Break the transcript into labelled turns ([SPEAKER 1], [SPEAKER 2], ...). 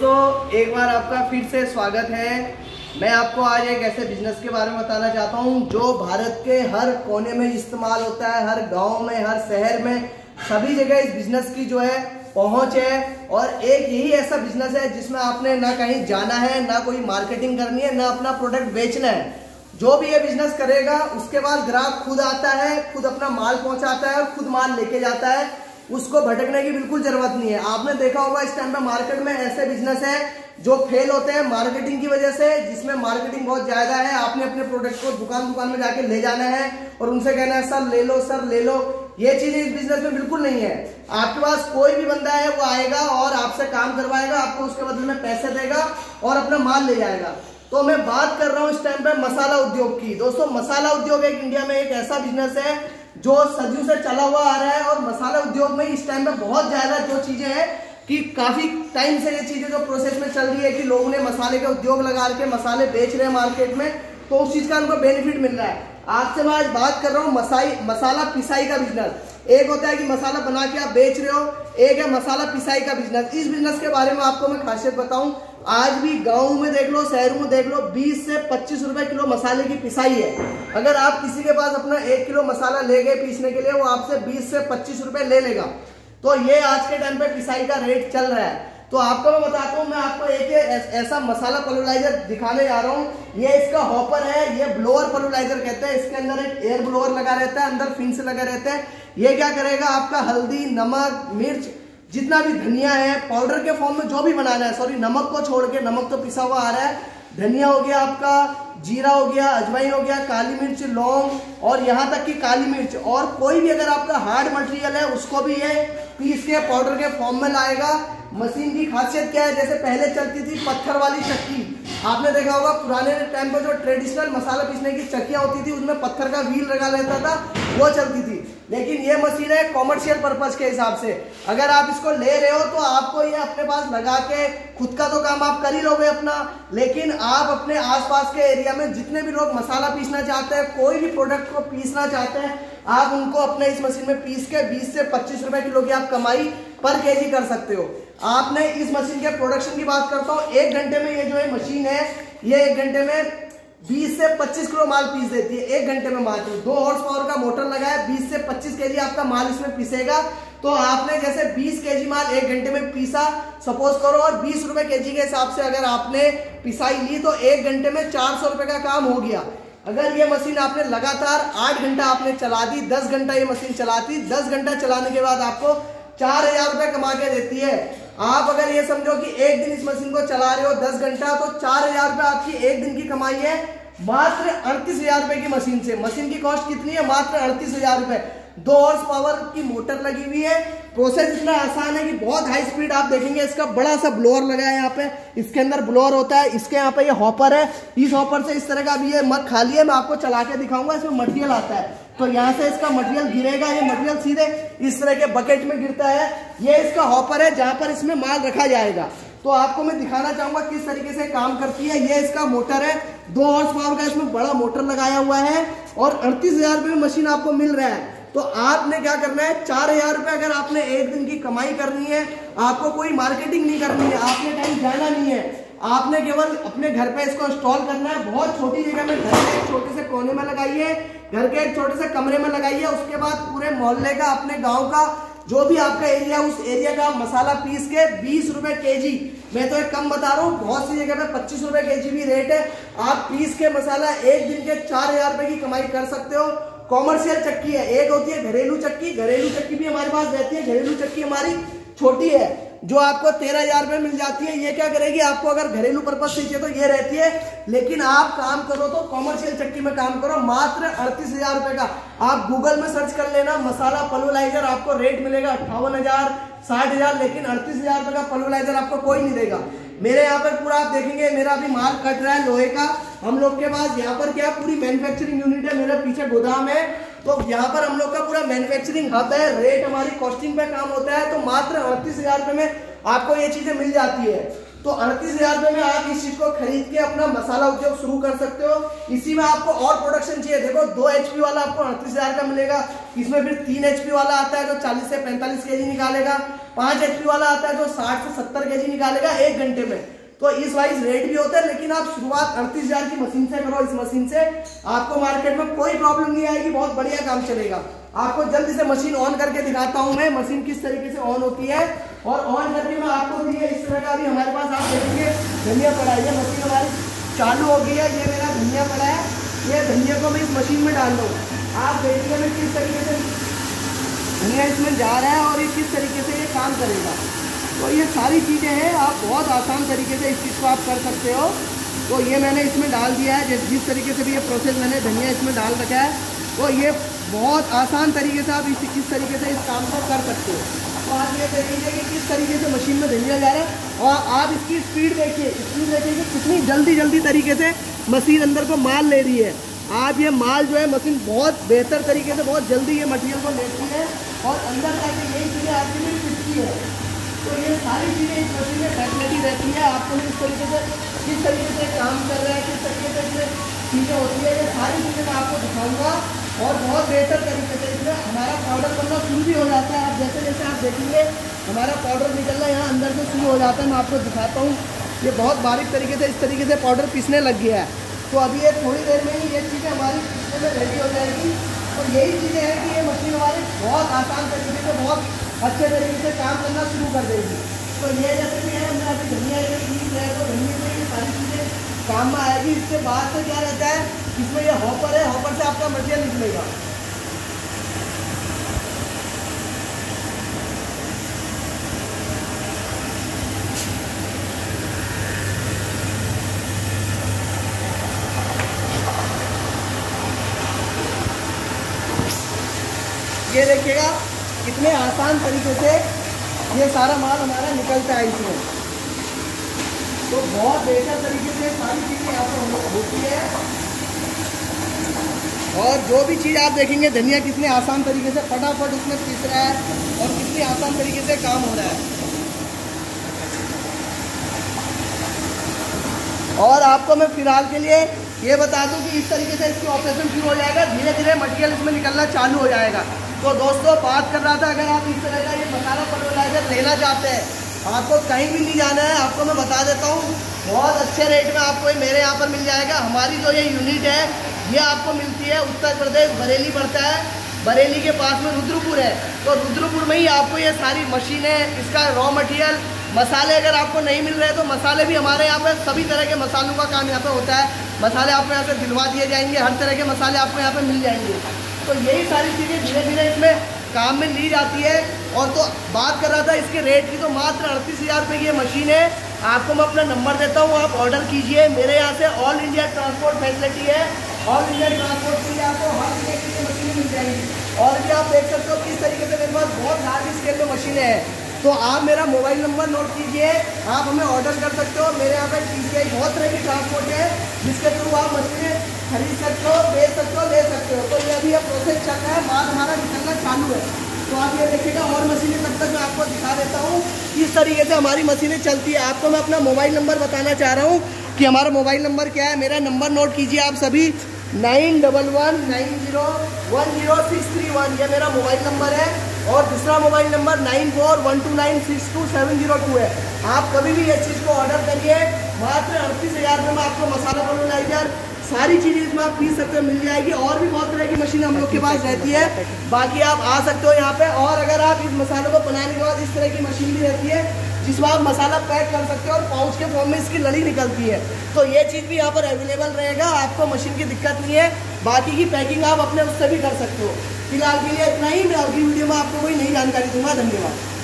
[SPEAKER 1] दोस्तों, एक बार आपका फिर से स्वागत है। मैं आपको आज एक ऐसे बिजनेस के बारे में बताना चाहता हूं जो भारत के हर कोने में इस्तेमाल होता है, हर गांव में, हर शहर में, सभी जगह इस बिजनेस की जो है पहुंच है। और एक यही ऐसा बिजनेस है जिसमें आपने ना कहीं जाना है, ना कोई मार्केटिंग करनी है, ना अपना प्रोडक्ट बेचना है। जो भी ये बिजनेस करेगा उसके बाद ग्राहक खुद आता है, खुद अपना माल पहुंचाता है और खुद माल लेके जाता है। उसको भटकने की बिल्कुल जरूरत नहीं है। आपने देखा होगा इस टाइम पे मार्केट में ऐसे बिजनेस है जो फेल होते हैं मार्केटिंग की वजह से, जिसमें मार्केटिंग बहुत ज्यादा है। आपने अपने प्रोडक्ट को दुकान में जाके ले जाना है और उनसे कहना है सर ले लो, सर ले लो। ये चीजें इस बिजनेस में बिल्कुल नहीं है। आपके पास कोई भी बंदा है वो आएगा और आपसे काम करवाएगा, आपको उसके बदले में पैसे देगा और अपना माल ले जाएगा। तो मैं बात कर रहा हूं इस टाइम पे मसाला उद्योग की। दोस्तों, मसाला उद्योग एक इंडिया में एक ऐसा बिजनेस है जो सदियों से चला हुआ आ रहा है। और मसाला उद्योग में इस टाइम पे बहुत ज्यादा जो चीजें हैं कि काफी टाइम से ये चीजें जो प्रोसेस में चल रही है कि लोगों ने मसाले का उद्योग लगा के मसाले बेच रहे हैं मार्केट में, तो उस चीज का उनको बेनिफिट मिल रहा है। आपसे मैं आज बात कर रहा हूँ मसाला पिसाई का बिजनेस। एक होता है कि मसाला बना के आप बेच रहे हो, एक है मसाला पिसाई का बिजनेस। इस बिजनेस के बारे में आपको मैं खासियत बताऊं, आज भी गाँव में देख लो, शहरों में देख लो, 20 से 25 रुपए किलो मसाले की पिसाई है। अगर आप किसी के पास अपना 1 किलो मसाला ले गए पीसने के लिए, वो आपसे 20 से 25 रुपए ले लेगा। तो ये आज के टाइम पे पिसाई का रेट चल रहा है। तो आपको मैं बताता हूँ, मैं आपको एक ऐसा मसाला पल्वराइजर दिखाने जा रहा हूँ। ये इसका हॉपर है, ये ब्लोअर पल्वराइजर कहते हैं। इसके अंदर एक एयर ब्लोअर लगा रहता है, अंदर फिन्स लगे रहते हैं। ये क्या करेगा, आपका हल्दी, नमक, मिर्च, जितना भी धनिया है पाउडर के फॉर्म में जो भी बनाना है, सॉरी नमक को छोड़ के, नमक तो पिसा हुआ आ रहा है, धनिया हो गया आपका, जीरा हो गया, अजवाइन हो गया, काली मिर्च, लौंग और यहाँ तक कि काली मिर्च, और कोई भी अगर आपका हार्ड मटेरियल है उसको भी ये पीस के पाउडर के फॉर्म में लाएगा। मशीन की खासियत क्या है, जैसे पहले चलती थी पत्थर वाली चक्की, आपने देखा होगा पुराने टाइम पर जो ट्रेडिशनल मसाला पीसने की चक्कियां होती थी उसमें पत्थर का व्हील लगा रहता था, वो चलती थी। लेकिन ये मशीन है कॉमर्शियल पर्पज के हिसाब से। अगर आप इसको ले रहे हो तो आपको ये अपने पास लगा के खुद का तो काम आप कर ही लोगे अपना, लेकिन आप अपने आसपास के एरिया में जितने भी लोग मसाला पीसना चाहते हैं, कोई भी प्रोडक्ट को पीसना चाहते हैं, आप उनको अपने इस मशीन में पीस के 20 से 25 रुपए किलो की आप कमाई पर केजी कर सकते हो। आपने इस मशीन के प्रोडक्शन की बात करता हूँ, 1 घंटे में ये जो है मशीन है, ये 1 घंटे में 20 से 25 किलो माल पीस देती है। 1 घंटे में मात्र 2 हॉर्स पावर का मोटर लगा है, 20 से 25 केजी आपका माल इसमें पीसेगा। तो आपने जैसे 20 केजी माल 1 घंटे में पीसा, सपोज करो, और 20 रुपए केजी के हिसाब से अगर आपने पिसाई ली तो 1 घंटे में 400 रुपए का काम हो गया। अगर ये मशीन आपने लगातार 8 घंटा आपने चला दी, 10 घंटा ये मशीन चलाती, 10 घंटा चलाने के बाद आपको 4000 रुपए कमा के देती है। आप अगर ये समझो कि एक दिन इस मशीन को चला रहे हो 10 घंटा, तो 4000 रुपए आपकी एक दिन की कमाई है मात्र 38,000 रुपए की मशीन से। मशीन की कॉस्ट कितनी है, मात्र 38,000 रुपए। 2 हॉर्स पावर की मोटर लगी हुई है। प्रोसेस इतना आसान है कि बहुत हाई स्पीड आप देखेंगे। इसका बड़ा सा ब्लोअर लगा है यहाँ पे, इसके अंदर ब्लोअर होता है, इसके यहाँ पे ये हॉपर है। इस हॉपर से इस तरह का अभी ये मग खाली है, मैं आपको चला के दिखाऊंगा। इसमें मटेरियल आता है, तो यहाँ से इसका मटेरियल गिरेगा, ये मटेरियल सीधे इस तरह के बकेट में गिरता है। ये इसका हॉपर है जहां पर इसमें माल रखा जाएगा। तो आपको मैं दिखाना चाहूंगा किस तरीके से काम करती है। ये इसका मोटर है, 2 हॉर्स पावर का इसमें बड़ा मोटर लगाया हुआ है और 38,000 रुपए में मशीन आपको मिल रहा है। तो आपने क्या करना है, 4000 रुपए अगर आपने एक दिन की कमाई करनी है, आपको कोई मार्केटिंग नहीं करनी है, आपने कहीं जाना नहीं है, आपने केवल अपने घर पे इसको इंस्टॉल करना है। बहुत छोटी जगह में, घर के एक छोटे से कोने में लगाइए, घर के एक छोटे से कमरे में लगाइए। उसके बाद पूरे मोहल्ले का, अपने गांव का, जो भी आपका एरिया, उस एरिया का मसाला पीस के 20 रुपए केजी, मैं तो एक कम बता रहा हूँ, बहुत सी जगह पे 25 रुपए केजी भी रेट है। आप पीस के मसाला एक दिन के 4000 रुपए की कमाई कर सकते हो। कॉमर्शियल चक्की है, एक होती है घरेलू चक्की, घरेलू चक्की भी हमारे पास रहती है। घरेलू चक्की हमारी छोटी है जो आपको 13,000 रुपए मिल जाती है। ये क्या करेगी, आपको अगर घरेलू पर्पज से चाहिए तो ये रहती है, लेकिन आप काम करो तो कॉमर्शियल चक्की में काम करो, मात्र 38,000 रुपए का। आप गूगल में सर्च कर लेना मसाला पल्वराइजर, आपको रेट मिलेगा 58,000, 60,000, लेकिन 38,000 रुपए का पल्वराइजर आपको कोई नहीं देगा। मेरे यहाँ पर पूरा आप देखेंगे, मेरा अभी माल कट रहा है लोहे का। हम लोग के पास यहाँ पर क्या पूरी मैन्युफैक्चरिंग यूनिट है, मेरे पीछे गोदाम है, तो यहाँ पर हम लोग का पूरा मैन्युफैक्चरिंग हब है। रेट हमारी कॉस्टिंग पे काम होता है, तो मात्र 38,000 रुपए में आपको ये चीजें मिल जाती है। तो 38,000 रुपये में आप इस चीज को खरीद के अपना मसाला उद्योग शुरू कर सकते हो। इसी में आपको और प्रोडक्शन चाहिए, देखो 2 HP वाला आपको 38,000 का मिलेगा। इसमें फिर 3 HP वाला आता है जो 40 से 45 kg निकालेगा। 5 HP वाला आता है जो 60 से 70 kg निकालेगा 1 घंटे में। तो इस वाइज रेट भी होता है, लेकिन आप शुरुआत 38,000 की मशीन से करो। इस मशीन से आपको मार्केट में कोई प्रॉब्लम नहीं आएगी, बहुत बढ़िया काम चलेगा। आपको जल्दी से मशीन ऑन करके दिखाता हूं मैं, मशीन किस तरीके से ऑन होती है। और ऑन करके मैं आपको भी इस तरह का भी हमारे पास आप देखेंगे धनिया पड़ा है। मशीन हमारी चालू हो गई है, ये मेरा धनिया पड़ा है। ये धनिया को मैं इस मशीन में डाल दूँ, आप देखिए मैं किस तरीके से धनिया इसमें जा रहा है और ये किस तरीके से ये काम करेगा। तो ये सारी चीज़ें हैं, आप बहुत आसान तरीके से इस चीज़ को आप कर सकते हो। तो ये मैंने इसमें डाल दिया है, जिस तरीके से भी ये प्रोसेस मैंने धनिया इसमें डाल रखा है। तो ये बहुत आसान तरीके से आप इस तरीके से इस काम को कर सकते हो। तो आप ये देखेंगे कि किस तरीके से मशीन में धनिया जा रहा है और आप इसकी स्पीड देखिए कि कितनी जल्दी तरीके से मशीन अंदर को माल ले रही है। आप ये माल जो है मशीन बहुत बेहतर तरीके से बहुत जल्दी ये मटेरियल को लेती है और अंदर जाके यही चीज़ें आपके लिए पिसती है। तो ये सारी चीज़ें इस मशीन में फैसिलिटी रहती है। आपको इस तरीके से किस तरीके से काम कर रहा है, किस तरीके से चीज़ें होती है, ये सारी चीज़ें मैं आपको दिखाऊंगा और बहुत बेहतर तरीके से इसमें हमारा पाउडर बनना शुरू भी हो जाता है। आप जैसे जैसे आप देखेंगे हमारा पाउडर निकलना यहाँ अंदर से शुरू हो जाता है। मैं आपको दिखाता हूँ, ये बहुत बारीक तरीके से इस तरीके से पाउडर पिसने लग गया है। तो अभी ये थोड़ी देर में ही ये चीज़ें हमारी पिसने में रेडी हो जाएगी। तो यही चीज़ें हैं कि ये मशीन हमारी बहुत आसान तरीके से बहुत अच्छे तरीके से काम करना शुरू कर देगी। तो ये जैसे कि है हमने अभी धनिया ये चीज़ है, तो धनिया में ये सारी चीज़ें काम में आएगी। इसके बाद से क्या रहता है, इसमें ये हॉपर है, हॉपर से आपका मटेरियल निकलेगा। ये देखिएगा कितने आसान तरीके से ये सारा माल हमारा निकलता है इसमें। तो बहुत बेहतर तरीके से सारी चीज़ें यहाँ पर होती है। और जो भी चीज़ आप देखेंगे धनिया कितने आसान तरीके से फटाफट उसमें पीस रहा है और कितनी आसान तरीके से काम हो रहा है। और आपको मैं फिलहाल के लिए ये बता दूं कि इस तरीके से इसकी ऑपरेशन शुरू हो जाएगा, धीरे धीरे मटेरियल इसमें निकलना चालू हो जाएगा। तो दोस्तों बात कर रहा था, अगर आप इस तरह का ये मसाला फर्टिलाइजर लेना चाहते हैं, आपको कहीं भी नहीं जाना है, आपको मैं बता देता हूँ बहुत अच्छे रेट में आपको मेरे यहाँ पर मिल जाएगा। हमारी जो ये यूनिट है ये आपको मिलती है उत्तर प्रदेश, बरेली पड़ता है, बरेली के पास में रुद्रपुर है। तो रुद्रपुर में ही आपको ये सारी मशीनें, इसका रॉ मटेरियल, मसाले अगर आपको नहीं मिल रहे तो मसाले भी हमारे यहाँ पे सभी तरह के मसालों का काम यहाँ पे होता है। मसाले आपको यहाँ से दिलवा दिए जाएंगे, हर तरह के मसाले आपको यहाँ पे मिल जाएंगे। तो यही सारी चीज़ें धीरे धीरे इसमें काम में ली जाती है। और तो बात कर रहा था इसके रेट की, तो मात्र 38,000 रुपये की ये मशीन है। आपको मैं अपना नंबर देता हूँ, आप ऑर्डर कीजिए। मेरे यहाँ से ऑल इंडिया ट्रांसपोर्ट फैसिलिटी है, ऑल इंडिया ट्रांसपोर्ट के लिए आपको हर तरीके की मशीनें मिल जाएंगी। और भी आप देख सकते हो किस तरीके से मेरे पास बहुत लार्ज स्केल में मशीनें हैं। तो आप मेरा मोबाइल नंबर नोट कीजिए, आप हमें ऑर्डर कर सकते हो। मेरे यहाँ पे TCI बहुत तरह की ट्रांसपोर्ट है जिसके थ्रू आप मशीनें खरीद सकते हो, बेच सकते हो, ले सकते हो। तो ये अभी ये प्रोसेस चल रहा है, माल हमारा निकलना चालू है। तो आप ये देखिएगा और मशीनें तब तक मैं आपको दिखा देता हूँ किस तरीके से हमारी मशीनें चलती है। आपको मैं अपना मोबाइल नंबर बताना चाह रहा हूँ कि हमारा मोबाइल नंबर क्या है। मेरा नंबर नोट कीजिए आप सभी, 9119010631, ये मेरा मोबाइल नंबर है। और दूसरा मोबाइल नंबर 9412962702 है। आप कभी भी इस चीज़ को ऑर्डर करिए, मात्र 38,000 रुपये में आपको मसाला फर्टिलाइजर सारी चीज़ें इसमें आप पीस सकते हो, मिल जाएगी। और भी बहुत तरह की मशीन हम लोग के पास रहती है, बाकी आप आ सकते हो यहाँ पे। और अगर आप इस मसालों को बनाने के बाद इस तरह की मशीन भी रहती है जिसमें आप मसाला पैक कर सकते हो और पाउच के फॉर्म में इसकी लड़ी निकलती है। तो ये चीज़ भी यहाँ पर अवेलेबल रहेगा, आपको मशीन की दिक्कत नहीं है। बाकी की पैकिंग आप अपने उससे भी कर सकते हो। फिलहाल के लिए इतना ही, मैं अगली वीडियो में आपको कोई नई जानकारी दूंगा। धन्यवाद।